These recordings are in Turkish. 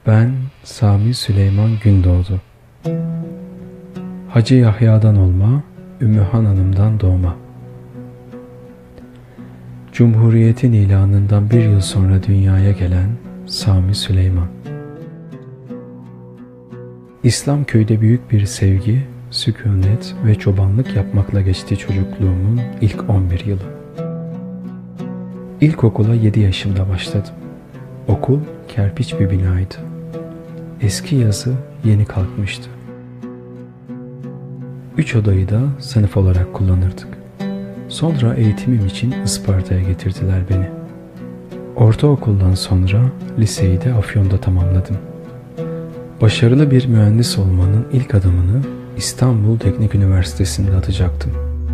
Ben Sami Süleyman Gündoğdu. Hacı Yahya'dan olma, Ümmühan Hanım'dan doğma. Cumhuriyetin ilanından bir yıl sonra dünyaya gelen Sami Süleyman. İslam köyde büyük bir sevgi, sükunet ve çobanlık yapmakla geçti çocukluğumun ilk 11 yılı. İlkokula 7 yaşımda başladım. Okul kerpiç bir binaydı. Eski yazı yeni kalkmıştı. 3 odayı da sınıf olarak kullanırdık. Sonra eğitimim için Isparta'ya getirdiler beni. Ortaokuldan sonra liseyi de Afyon'da tamamladım. Başarılı bir mühendis olmanın ilk adımını İstanbul Teknik Üniversitesi'nde atacaktım.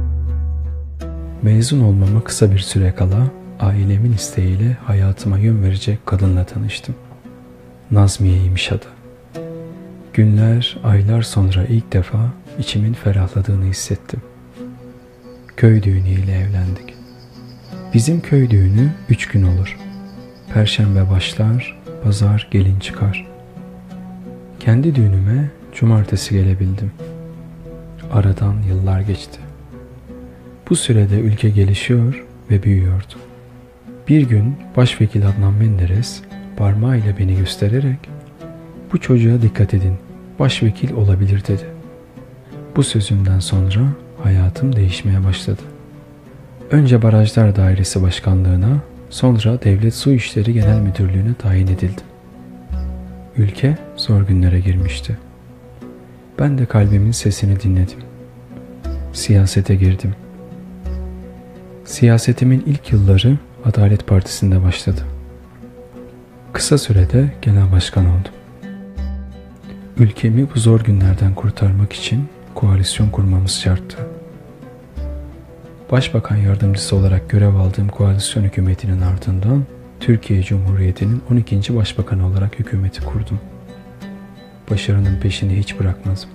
Mezun olmama kısa bir süre kala ailemin isteğiyle hayatıma yön verecek kadınla tanıştım. Nazmiye'ymiş adı. Günler, aylar sonra ilk defa içimin ferahladığını hissettim. Köy düğünüyle evlendik. Bizim köy düğünü 3 gün olur. Perşembe başlar, pazar gelin çıkar. Kendi düğünüme cumartesi gelebildim. Aradan yıllar geçti. Bu sürede ülke gelişiyor ve büyüyordu. Bir gün Başvekil Adnan Menderes parmağıyla beni göstererek "Bu çocuğa dikkat edin, başvekil olabilir" dedi. Bu sözümden sonra hayatım değişmeye başladı. Önce Barajlar Dairesi Başkanlığı'na, sonra Devlet Su İşleri Genel Müdürlüğü'ne tayin edildim. Ülke zor günlere girmişti. Ben de kalbimin sesini dinledim. Siyasete girdim. Siyasetimin ilk yılları Adalet Partisi'nde başladı. Kısa sürede genel başkan oldum. Ülkemi bu zor günlerden kurtarmak için koalisyon kurmamız şarttı. Başbakan yardımcısı olarak görev aldığım koalisyon hükümetinin ardından Türkiye Cumhuriyeti'nin 12. Başbakanı olarak hükümeti kurdum. Başarının peşini hiç bırakmadım.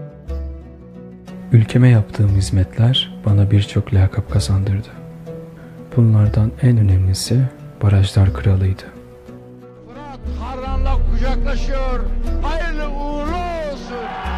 Ülkeme yaptığım hizmetler bana birçok lakap kazandırdı. Bunlardan en önemlisi Barajlar Kralı'ydı. Fırat Harran'la kucaklaşıyor. Hayırlı uğurlu olsun.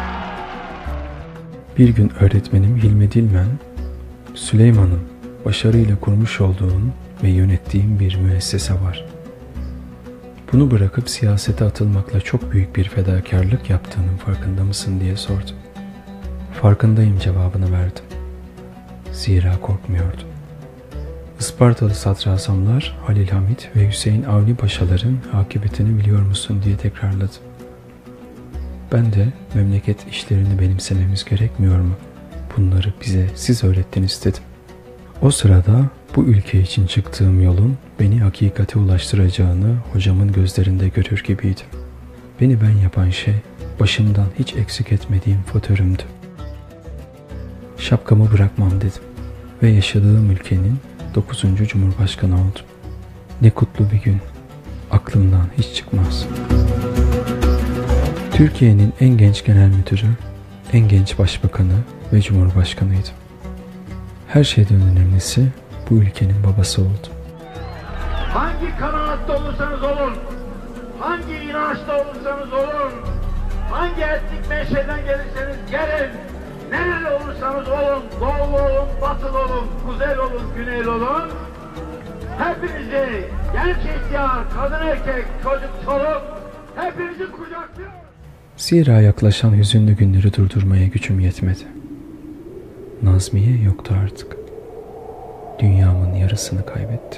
Bir gün öğretmenim Hilmi Dilmen, "Süleyman'ım, başarıyla kurmuş olduğun ve yönettiğin bir müessese var. Bunu bırakıp siyasete atılmakla çok büyük bir fedakarlık yaptığının farkında mısın?" diye sordu. "Farkındayım" cevabını verdim. Zira korkmuyordum. Ispartalı sadrazamlar Halil Hamit ve Hüseyin Avni Paşaların akıbetini biliyor musun diye tekrarladım. Ben de memleket işlerini benimsememiz gerekmiyor mu? Bunları bize siz öğrettiniz dedim. O sırada bu ülke için çıktığım yolun beni hakikate ulaştıracağını hocamın gözlerinde görür gibiydim. Beni ben yapan şey başımdan hiç eksik etmediğim FOTÖ'rümdü. Şapkamı bırakmam dedim ve yaşadığım ülkenin 9. Cumhurbaşkanı oldum. Ne kutlu bir gün. Aklımdan hiç çıkmaz. Türkiye'nin en genç genel müdürü, en genç başbakanı ve cumhurbaşkanıydım. Her şeyden önemlisi bu ülkenin babası oldum. Hangi kanaatte olursanız olun, hangi inançta olursanız olun, hangi etnik menşeden gelirseniz gelin, nereli olursanız olun, doğulu olun, batılı olun, kuzey olun, güney olun, hepinizi, genç ihtiyar, kadın erkek, çocuk çoluk, hepinizi kucaklıyor. Zira yaklaşan hüzünlü günleri durdurmaya gücüm yetmedi. Nazmiye yoktu artık. Dünyamın yarısını kaybettim.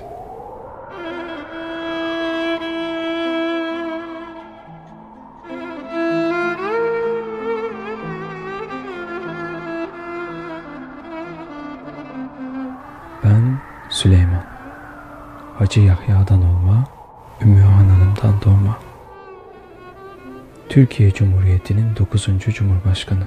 Ben Süleyman. Hacı Yahya'dan olma, Ümmühan Hanım'dan doğma. Türkiye Cumhuriyeti'nin 9. Cumhurbaşkanı.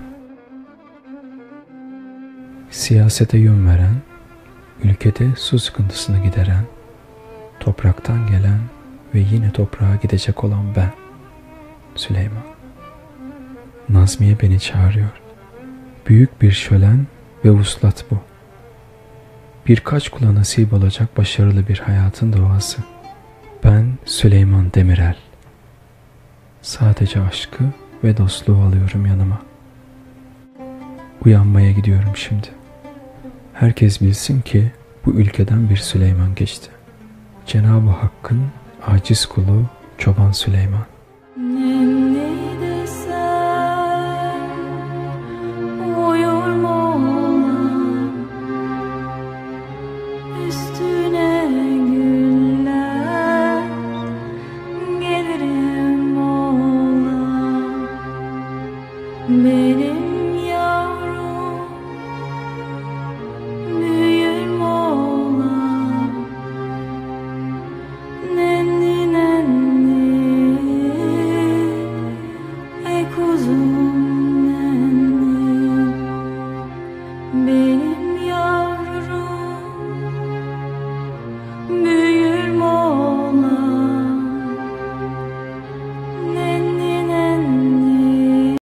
Siyasete yön veren, ülkede su sıkıntısını gideren, topraktan gelen ve yine toprağa gidecek olan ben, Süleyman. Nazmiye beni çağırıyor. Büyük bir şölen ve vuslat bu. Birkaç kula nasip olacak başarılı bir hayatın doğası. Ben Süleyman Demirel. Sadece aşkı ve dostluğu alıyorum yanıma. Uyanmaya gidiyorum şimdi. Herkes bilsin ki bu ülkeden bir Süleyman geçti. Cenab-ı Hakk'ın aciz kulu Çoban Süleyman. Benim yavrum büyür Moğla, nenni nenni, ey kuzum nenni, benim